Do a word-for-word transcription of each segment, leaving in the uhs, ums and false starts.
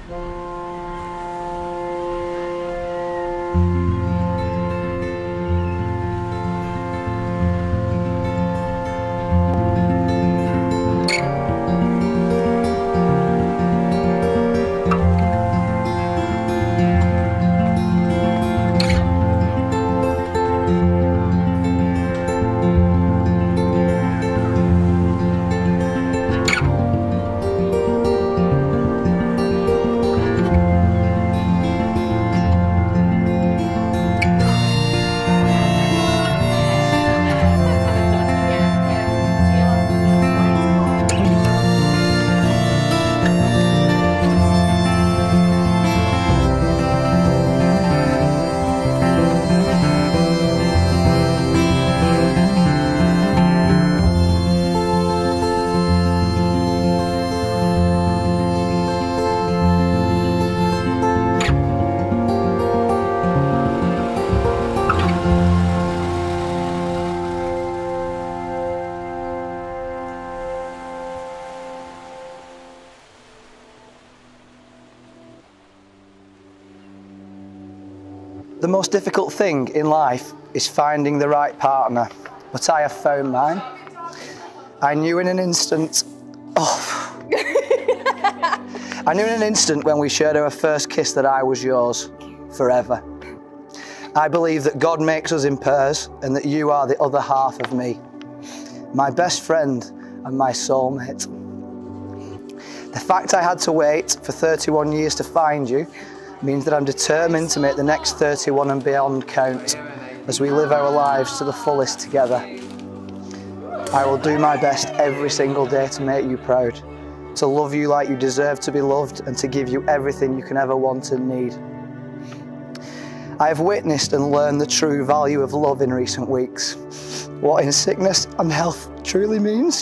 The most difficult thing in life is finding the right partner, but I have found mine. I knew in an instant, oh, I knew in an instant when we shared our first kiss that I was yours forever. I believe that God makes us in pairs and that you are the other half of me, my best friend and my soulmate. The fact I had to wait for thirty-one years to find you means that I'm determined to make the next thirty-one and beyond count as we live our lives to the fullest together. I will do my best every single day to make you proud, to love you like you deserve to be loved, and to give you everything you can ever want and need. I have witnessed and learned the true value of love in recent weeks, what in sickness and health truly means,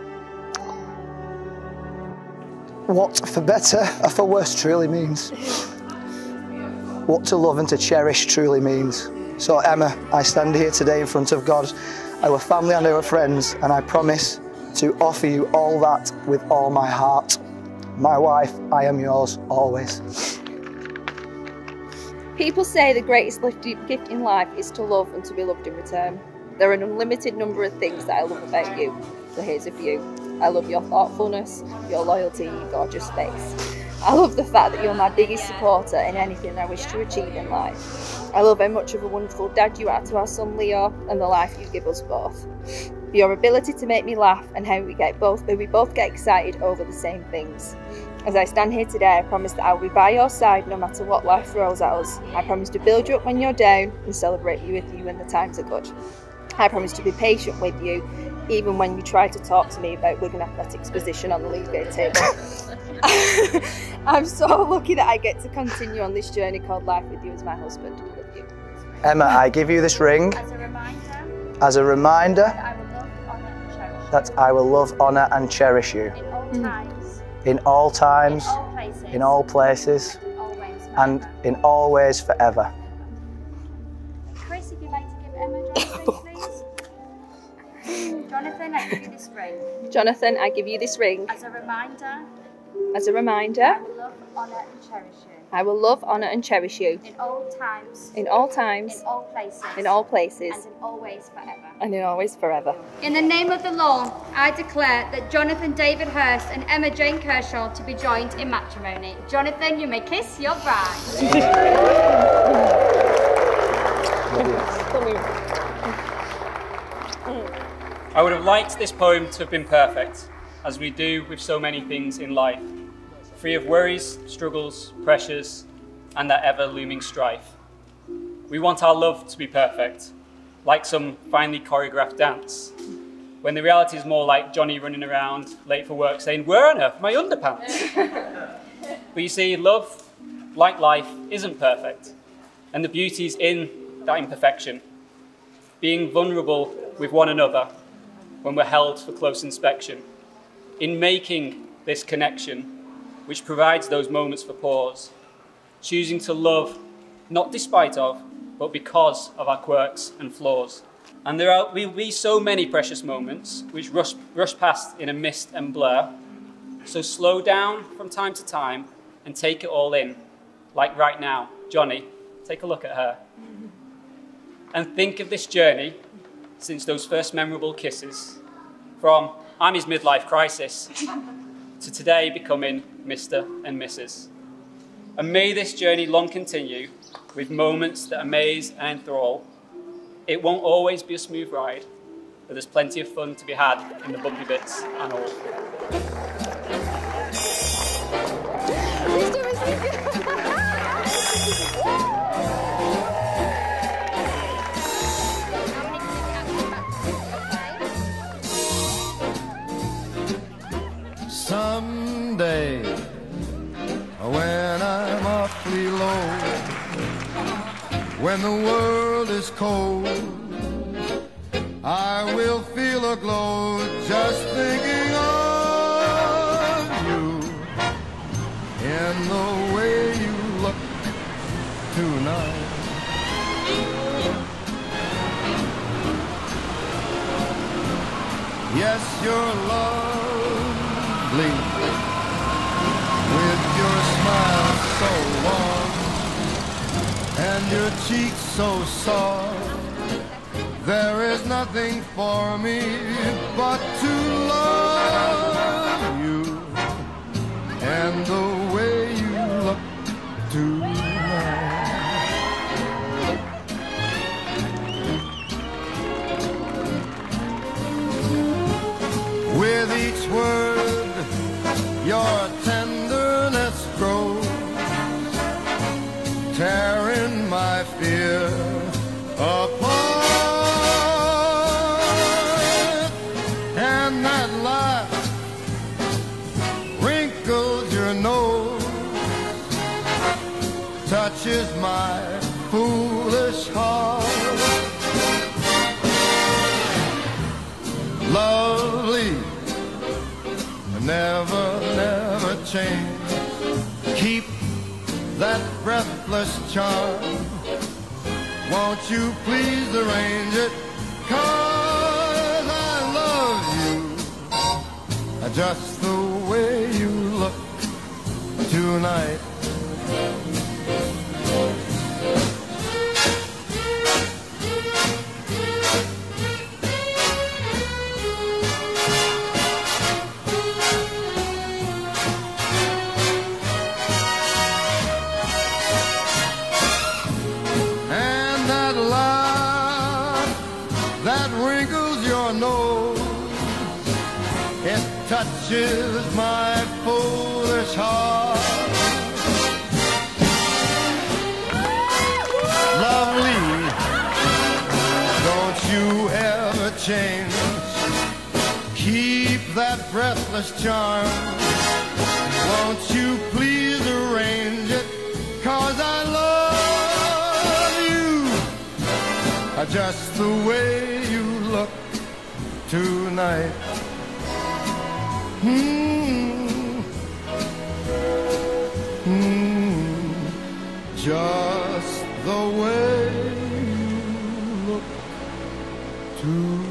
what for better or for worse truly means, what to love and to cherish truly means. So Emma, I stand here today in front of God, our family and our friends, and I promise to offer you all that with all my heart. My wife, I am yours always. People say the greatest gift in life is to love and to be loved in return. There are an unlimited number of things that I love about you, so here's a few. I love your thoughtfulness, your loyalty, and your gorgeous face. I love the fact that you're my biggest supporter in anything I wish to achieve in life. I love how much of a wonderful dad you are to our son Leo and the life you give us both. Your ability to make me laugh and how we get both, how we both get excited over the same things. As I stand here today, I promise that I will be by your side no matter what life throws at us. I promise to build you up when you're down and celebrate you with you when the times are good. I promise to be patient with you, even when you try to talk to me about Wigan Athletics' position on the league game table. I'm so lucky that I get to continue on this journey called life with you as my husband. I love you. Emma, I give you this ring As a reminder, as a reminder that I will love, honour and cherish you. that I will love, honour and cherish you In all times. in all times, In all places. in all places, And always. and in all ways forever. Chris, if you'd like to give Emma Jonathan, please. Jonathan, I give you this ring. Jonathan, I give you this ring As a reminder, as a I reminder. will love, honour and cherish you. I will love, honour and cherish you In all times. in all times, In all places. in all places, And in always forever. and in always forever. In the name of the law, I declare that Jonathan David Hurst and Emma Jane Kershaw to be joined in matrimony. Jonathan, you may kiss your bride. I would have liked this poem to have been perfect, as we do with so many things in life, free of worries, struggles, pressures, and that ever-looming strife. We want our love to be perfect, like some finely choreographed dance, when the reality is more like Johnny running around late for work saying, "Where on earth are my underpants?" But you see, love, like life, isn't perfect, and the beauty is in that imperfection, being vulnerable with one another when we're held for close inspection, in making this connection which provides those moments for pause, choosing to love not despite of, but because of our quirks and flaws. And there are, will be so many precious moments which rush, rush past in a mist and blur, so slow down from time to time and take it all in. Like right now, Johnny, take a look at her. And think of this journey since those first memorable kisses, from I'm his midlife crisis to today becoming Mister and Missus And may this journey long continue with moments that amaze and enthrall. It won't always be a smooth ride, but there's plenty of fun to be had in the bumpy bits and all. Someday, when I'm awfully low, when the world is cold, I will feel a glow just thinking of you in the way you look tonight. Yes, you're lovely with your smile so warm and your cheeks so soft. There is nothing for me but to love you and the way you look tonight. With each word, your tenderness grows, tearing my fear apart. And that laugh wrinkles your nose, touches my foolish heart. Lovely, never, never change. Keep that breathless charm. Won't you please arrange it? 'Cause I love you just the way you look tonight. Touches my foolish heart. Lovely, don't you ever change. Keep that breathless charm. Won't you please arrange it? 'Cause I love you just the way you look tonight. Mm, mm, just the way you look tonight.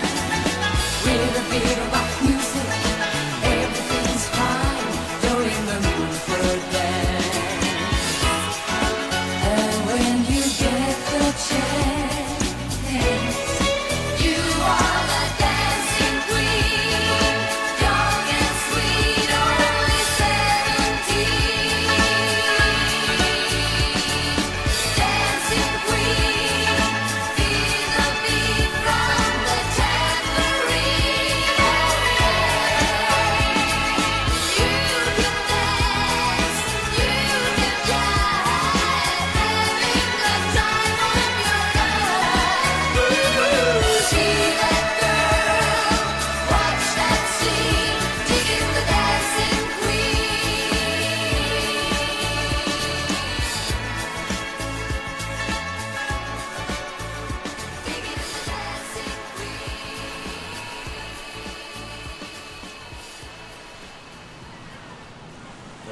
With a bit of rock music, everything's fine. You're in the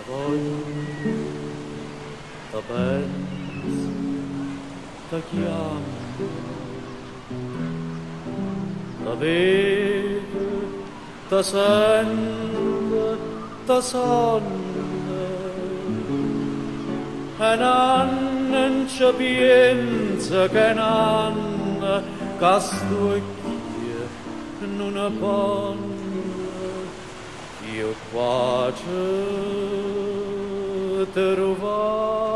voglio, ti penso, ti chiamo, ti vedo, ti sento, ti sogno, e non ci penso che non, che sto qui non ponno. Io qua ci trovavo